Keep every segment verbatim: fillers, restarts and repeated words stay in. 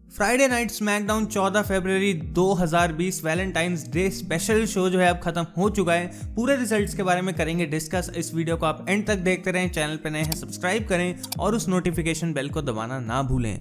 Friday night SmackDown चौदह फरवरी दो हज़ार बीस वैलेंटाइंस डे स्पेशल शो जो है अब खत्म हो चुका है। पूरे रिजल्ट्स के बारे में करेंगे डिस्कस। इस वीडियो को आप एंड तक देखते रहें। चैनल पर नए हैं सब्सक्राइब करें और उस नोटिफिकेशन बेल को दबाना ना भूलें।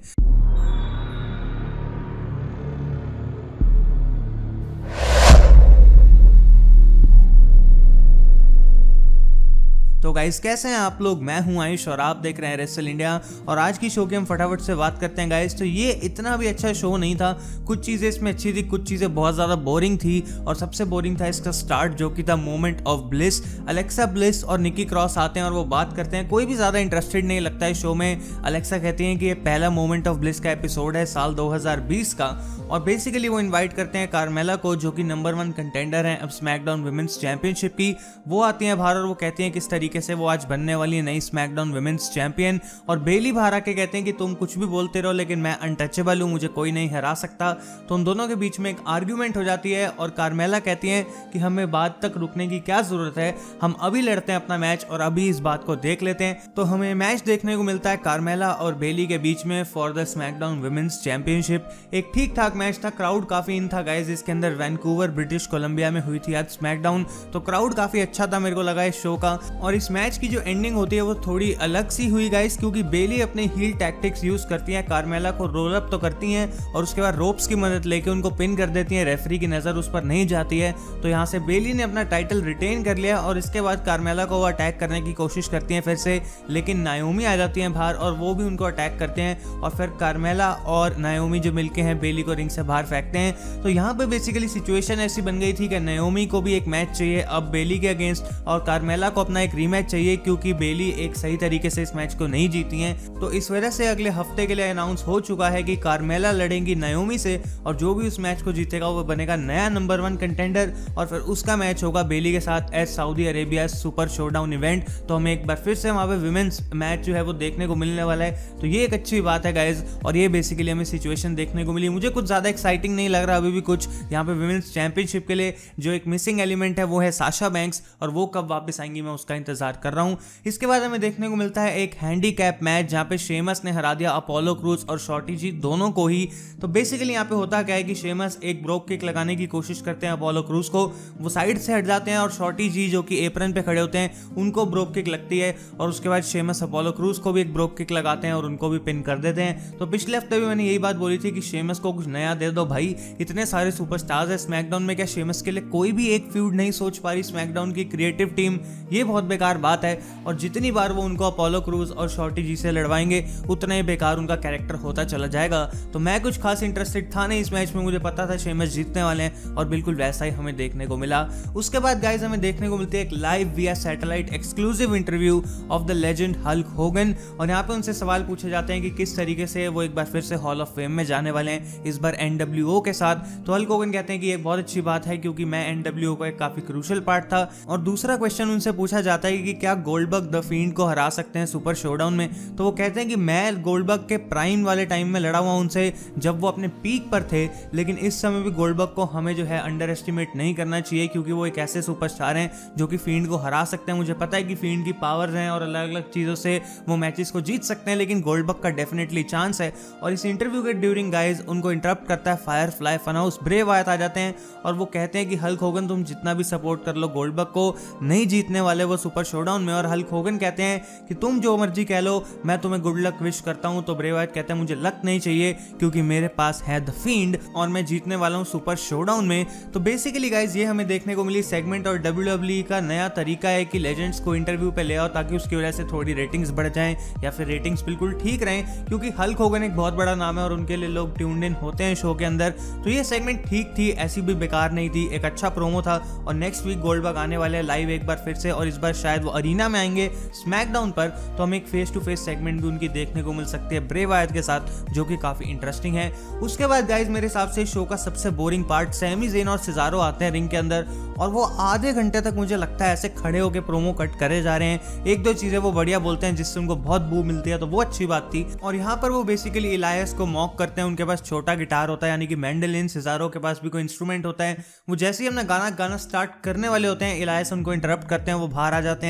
तो गाइस कैसे हैं आप लोग, मैं हूं आयुष और आप देख रहे हैं रेसल इंडिया। और आज की शो की हम फटाफट से बात करते हैं गाइस। तो ये इतना भी अच्छा शो नहीं था, कुछ चीज़ें इसमें अच्छी थी, कुछ चीज़ें बहुत ज़्यादा बोरिंग थी। और सबसे बोरिंग था इसका स्टार्ट जो कि था moment of bliss. Alexa Bliss और निकी क्रॉस आते हैं और वो बात करते हैं, कोई भी ज़्यादा इंटरेस्टेड नहीं लगता है शो में। अलेक्सा कहती हैं कि ये पहला मोमेंट ऑफ ब्लिस का एपिसोड है साल दो हज़ार बीस का। और बेसिकली वो इन्वाइट करते हैं कार्मेला को, जो कि नंबर वन कंटेंडर हैं अब स्मैकडाउन वुमेन्स चैंपियनशिप की। वो आती हैं बाहर और वो कहती हैं किस तरीके से वो आज बनने वाली है नई स्मैकडाउन वुमेन्स चैंपियन। और बेली बाहर आके कहते हैं कि तुम कुछ भी बोलते रहो लेकिन मैं अनटचेबल हूं, मुझे कोई नहीं हरा सकता। तो उन दोनों के बीच में एक आर्ग्यूमेंट हो जाती है और कार्मेला कहती हैं कि हमें बात तक रुकने की क्या जरूरत है, हम अभी लड़ते हैं अपना मैच और अभी इस बात को देख लेते हैं। तो हमें मैच देखने को मिलता है कार्मेला और बेली के बीच में for the SmackDown women's championship. एक ठीक ठाक मैच था, क्राउड काफी इन था गाइस। इसके अंदर वैंकूवर ब्रिटिश कोलंबिया में हुई थी आज स्मैकडाउन, तो क्राउड काफी अच्छा था मेरे को लगा इस शो का। और इस मैच की जो एंडिंग होती है वो थोड़ी अलग सी हुई गाइस, क्योंकि बेली अपने हील टैक्टिक्स यूज करती हैं, कार्मेला को रोल अप तो करती हैं और उसके बाद रोप्स की मदद लेके उनको पिन कर देती हैं। रेफरी की नजर उस पर नहीं जाती है, तो यहाँ से बेली ने अपना टाइटल रिटेन कर लिया। और इसके बाद कार्मेला को वो अटैक करने की कोशिश करती हैं फिर से, लेकिन नायोमी आ जाती हैं बाहर और वो भी उनको अटैक करते हैं। और फिर कार्मेला और नायोमी जो मिलके हैं बेली को रिंग से बाहर फेंकते हैं। तो यहाँ पे बेसिकली सिचुएशन ऐसी बन गई थी कि नायोमी को भी एक मैच चाहिए अब बेली के अगेंस्ट, और कार्मेला को अपना एक रीमैच चाहिए क्योंकि बेली एक सही तरीके से इस मैच को नहीं जीती हैं। तो इस वजह से अगले हफ्ते के लिए अनाउंस हो चुका है कि कार्मेला लड़ेंगी नायोमी से और जो भी उस मैच को जीतेगा वो बनेगा नया नंबर वन कंटेंडर। और फिर उसका मैच होगा बेली के साथ as Saudi Arabia Super ShowDown event. तो हमें एक बार फिर से वहां पे विमेंस मैच जो है वो देखने को मिलने वाला है, तो ये एक अच्छी बात है गाइज। और ये बेसिकली हमें सिचुएशन देखने को मिली। मुझे कुछ ज्यादा एक्साइटिंग नहीं लग रहा अभी भी कुछ यहाँ पे विमेंस चैंपियनशिप के लिए। जो एक मिसिंग एलिमेंट है वो है साशा बैंक्स, और वो कब वापस आएंगी मैं उसका इंतजार कर रहा हूँ। इसके बाद हमें देखने को मिलता है एक हैंडीकैप मैच जहां पे शेमस ने हरा दिया अपोलो क्रूज और शॉर्टी जी दोनों को ही। तो बेसिकली यहाँ पे होता क्या है कि शेमस एक ब्रोक किक लगाने की कोशिश करते हैं अपोलो क्रूज को, वो साइड से हट जाते हैं और शॉर्टी जी जो कि एप्रन पे खड़े होते हैं उनको ब्रोक किक लगती है। और उसके बाद शेमस अपोलो क्रूज को भी एक ब्रोक किक लगाते हैं और उनको भी पिन कर देते हैं। तो पिछले हफ्ते भी मैंने यही बात बोली थी कि शेमस को कुछ नया दे दो भाई, इतने सारे सुपरस्टार्स है स्मैकडाउन में, क्या शेमस के लिए कोई भी एक फ्यूड नहीं सोच पा रही स्मैकडाउन की क्रिएटिव टीम? ये बहुत बेकार बात है। और जितनी बार वो उनको अपोलो क्रूज और शॉर्टी जी से लड़वाएंगे उतना ही बेकार उनका कैरेक्टर होता चला जाएगा। तो मैं कुछ खास इंटरेस्टेड था नहीं इस मैच में, मुझे पता था शेमस जीतने वाले हैं और बिल्कुल वैसा ही हमें देखने को मिला। उसके बाद गाइस हमें देखने को मिलती है एक live via satellite exclusive interview of the legend Hulk Hogan. और यहाँ पे उनसे सवाल पूछे जाते हैं कि किस तरीके से वो एक बार फिर से हॉल ऑफ फेम में जाने वाले हैं, इस बार एनडब्ल्यूओ के साथ। तो हल्क होगन कहते हैं कि ये बहुत अच्छी बात है क्योंकि मैं एनडब्ल्यूओ का एक काफी क्रूशियल पार्ट था। और दूसरा क्वेश्चन उनसे पूछा जाता है कि क्या गोल्डबर्ग द फील्ड को हरा सकते हैं सुपर शोडाउन में? तो वो कहते हैं कि मैं गोल्डबर्ग के प्राइम वाले टाइम में लड़ा हुआ उनसे जब वो अपने पीक पर थे, लेकिन इस समय भी गोल्डबर्ग को हमें जो है अंडर एस्टिमेट नहीं करना चाहिए क्योंकि वो एक ऐसे सुपरस्टार हैं जो कि फील्ड को हरा सकते हैं। मुझे पता है कि फील्ड की पावर्स हैं और अलग अलग चीज़ों से वो मैचेस को जीत सकते हैं, लेकिन गोल्डबर्ग का डेफिनेटली चांस है। और इस इंटरव्यू के ड्यूरिंग गाइज उनको इंटरप्ट करता है फायरफ्लाई फनहाउस, ब्रे वायत आ जाते हैं और वो कहते हैं कि हल्क होगन तुम जितना भी सपोर्ट कर लो गोल्डबर्ग को नहीं जीतने वाले वो सुपर शोडाउन में। और हल्क होगन कहते हैं कि तुम जो मर्जी कह लो, मैं तुम्हें गुड लक विश करता हूं। तो ब्रे वायत कहते हैं मुझे लक नहीं चाहिए क्योंकि मेरे पास है द फील्ड और मैं जीतने वाला हूं सुपर शोडाउन में। तो बेसिकली गाइज ये हमें देखने को मिली सेगमेंट और डब्ल्यू डब्ल्यू ई का नया तरीका है कि लेजेंड्स को इंटरव्यू पे ले आओ ताकि उसकी वजह से थोड़ी रेटिंग्स बढ़ जाएं या फिर रेटिंग्स बिल्कुल ठीक रहें, क्योंकि हल्क होगन एक बहुत बड़ा नाम है और उनके लिए लोग ट्यून्ड इन होते हैं शो के अंदर। तो ये सेगमेंट ठीक थी, ऐसी भी बेकार नहीं थी, एक अच्छा प्रोमो था। और नेक्स्ट वीक गोल्डबर्ग आने वाले लाइव एक बार फिर से, और इस बार शायद वो अरीना में आएंगे स्मैकडाउन पर, तो हमें एक फेस टू फेस सेगमेंट भी उनकी देखने को मिल सकती है ब्रे वायत के साथ, जो कि काफी इंटरेस्टिंग है। उसके बाद गाइज मेरे हिसाब से शो का सबसे बोरिंग पार्ट, सैमी ज़ेन और सिजारो आते हैं रिंग के अंदर और वो आधे घंटे तक मुझे लगता है ऐसे खड़े होकर प्रोमो कट करे जा रहे हैं। एक दो चीजें वो बढ़िया बोलते हैं जिससे उनको बहुत बू मिलती है, तो वो अच्छी बात थी। और यहाँ पर वो बेसिकली इलायस को मॉक करते हैं, उनके पास छोटा गिटार होता है यानी कि मैंडोलिन, सिजारो के पास भी कोई इंस्ट्रूमेंट होता है। वो जैसे ही अपना गाना गाना स्टार्ट करने वाले होते हैं इलायस उनको इंटरप्ट करते हैं, वो बाहर आ जाते हैं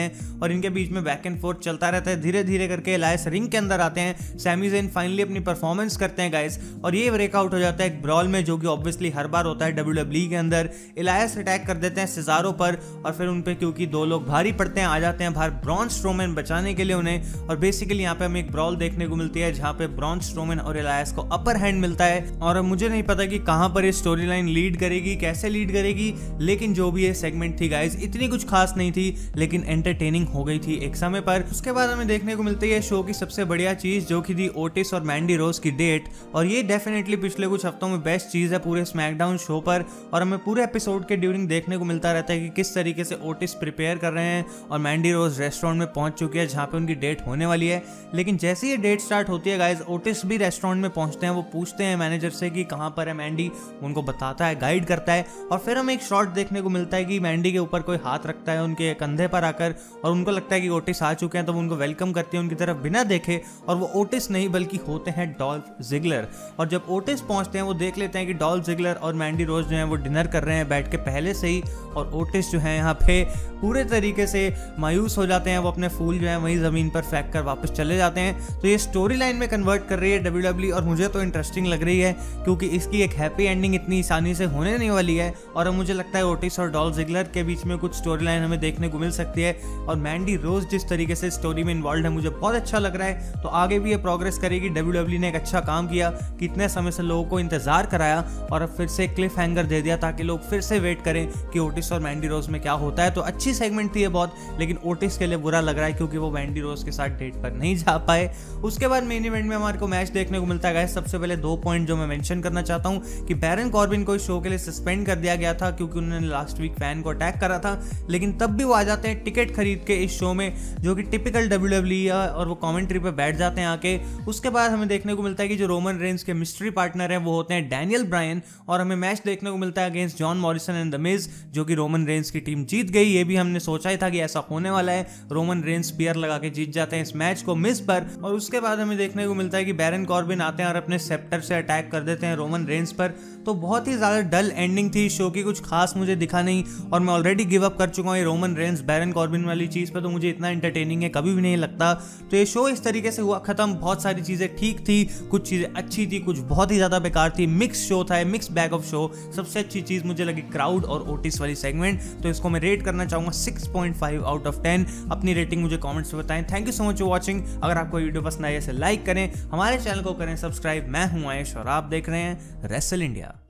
हैं और इनके बीच में बैक एंड फोर्थ चलता रहता है। धीरे धीरे करके एलायस रिंग के अंदर आते हैं, सैमी ज़ेन फाइनली अपनी परफॉर्मेंस करते हैं गाइस और ये ब्रेकआउट हो जाता है एक ब्रॉल में, जो कि ऑब्वियसली हर बार होता है डब्ल्यू डब्ल्यू ई के अंदर। एलायस अटैक कर देते हैं सेजारो पर और फिर उन पे क्योंकि दो लोग भारी पड़ते हैं आ जाते हैं बाहर ब्रॉन स्ट्रोमैन बचाने के लिए उन्हें, और बेसिकली यहाँ पे हमें एक ब्रॉल देखने को मिलती है जहाँ पे ब्रॉन स्ट्रोमैन और एलायस को अपर हैंड मिलता है। और मुझे नहीं पता कि कहां पर ये स्टोरी लाइन लीड करेगी, कैसे लीड करेगी, लेकिन जो भी ये सेगमेंट थी गाइस इतनी कुछ खास नहीं थी लेकिन एंटरटेनिंग हो गई थी एक समय पर। उसके बाद हमें देखने को मिलती है शो की सबसे बढ़िया चीज जो कि थी ओटिस और मैंडी रोज की डेट, और ये डेफिनेटली पिछले कुछ हफ्तों में बेस्ट चीज है पूरे स्मैकडाउन शो पर। और हमें पूरे एपिसोड के ड्यूरिंग देखने को मिलता रहता है कि किस तरीके से ओटिस प्रिपेयर कर रहे हैं और मैंडी रोज रेस्टोरेंट में पहुंच चुकी है जहां पे उनकी डेट होने वाली है। लेकिन जैसे ही डेट स्टार्ट होती है गाइस ओटिस भी रेस्टोरेंट में पहुंचते हैं, वो पूछते हैं मैनेजर से कि कहां पर है मैंडी, उनको बताता है, गाइड करता है और फिर हमें एक शॉट देखने को मिलता है कि मैंडी के ऊपर कोई हाथ रखता है उनके कंधे पर आकर और उनको लगता है कि ओटिस आ चुके हैं, तो वो उनको वेलकम करती है उनकी तरफ बिना देखे, और वो ओटिस नहीं बल्कि होते हैं डॉल्फ जिगलर। और जब ओटिस पहुंचते हैं वो देख लेते हैं कि डॉल्फ जिगलर और मैंडी रोज जो है वो डिनर कर रहे हैं बैठ के पहले से ही, और ओटिस जो है यहाँ पे पूरे तरीके से मायूस हो जाते हैं, वो अपने फूल जो है वही जमीन पर फेंक कर वापस चले जाते हैं। तो ये स्टोरी लाइन में कन्वर्ट कर रही है डब्ल्यू डब्ल्यू और मुझे तो इंटरेस्टिंग लग रही है क्योंकि इसकी एक हैप्पी एंडिंग इतनी आसानी से होने नहीं वाली है, और मुझे लगता है ओटिस और डॉल्फ जिगलर के बीच में कुछ स्टोरी लाइन हमें देखने को मिल सकती है। और मैंडी रोज जिस तरीके से स्टोरी में इन्वॉल्व है मुझे बहुत अच्छा लग रहा है, तो आगे भी ये प्रोग्रेस करेगी। डब्ल्यू डब्ल्यू ने एक अच्छा काम किया कि इतने समय से लोगों को इंतजार कराया और अब फिर से क्लिफ हैंगर दे दिया ताकि लोग फिर से वेट करें कि ओटिस और मैंडी रोज में क्या होता है। तो अच्छी सेगमेंट थी ये बहुत, लेकिन ओटिस के लिए बुरा लग रहा है क्योंकि वो मैंडी रोज के साथ डेट पर नहीं जा पाए। उसके बाद मेन इवेंट में हमारे को मैच देखने को मिलता है। सबसे पहले दो पॉइंट जो मैं मेंशन करना चाहता हूं कि बैरन कॉर्बिन को इस शो के लिए सस्पेंड कर दिया गया था क्योंकि उन्होंने लास्ट वीक फैन को अटैक करा था, लेकिन तब भी वो आ जाते हैं टिकट खरीद के इस शो में जो कि टिपिकल डब्ल्यू डब्ल्यू है, और वो कमेंट्री पे बैठ जाते हैं आके। उसके बाद हमें देखने को मिलता है कि जो रोमन रेंस के मिस्ट्री पार्टनर हैं वो होते हैं डैनियल ब्रायन, और हमें मैच देखने को मिलता है against John Morrison and the Miz, जो कि रोमन रेंस की टीम जीत गई। ये भी हमने सोचा ही था कि ऐसा होने वाला है, रोमन रेंस स्पीयर लगा के जीत जाते हैं इस मैच को मिज पर। और उसके बाद हमें देखने को मिलता है कि बैरन कॉर्बिन आते हैं और अपने सेप्टर से अटैक कर देते हैं रोमन रेंस पर। तो बहुत ही ज्यादा डल एंडिंग थी शो की, कुछ खास मुझे दिखा नहीं और मैं ऑलरेडी गिव अप कर चुका हूँ ये रोमन रेंस बैरन कॉर्बिन वाली चीज पे, तो मुझे इतना एंटरटेनिंग है कभी भी नहीं लगता। तो ये शो इस तरीके से हुआ खत्म। बहुत सारी चीजें ठीक थी, कुछ चीजें अच्छी थी, कुछ बहुत ही ज्यादा बेकार थी। मिक्स शो था, मिक्स बैग ऑफ शो। सबसे अच्छी चीज मुझे लगी क्राउड और ओटिस वाली सेगमेंट, तो इसको मैं रेट करना चाहूंगा six point five out of ten. अपनी रेटिंग मुझे कमेंट्स में बताएं। Thank you so much for watching. अगर आपको वीडियो पसंद आई है लाइक करें, हमारे चैनल को करें सब्सक्राइब। मैं हूं आयुष और आप देख रहे हैं रेसल इंडिया।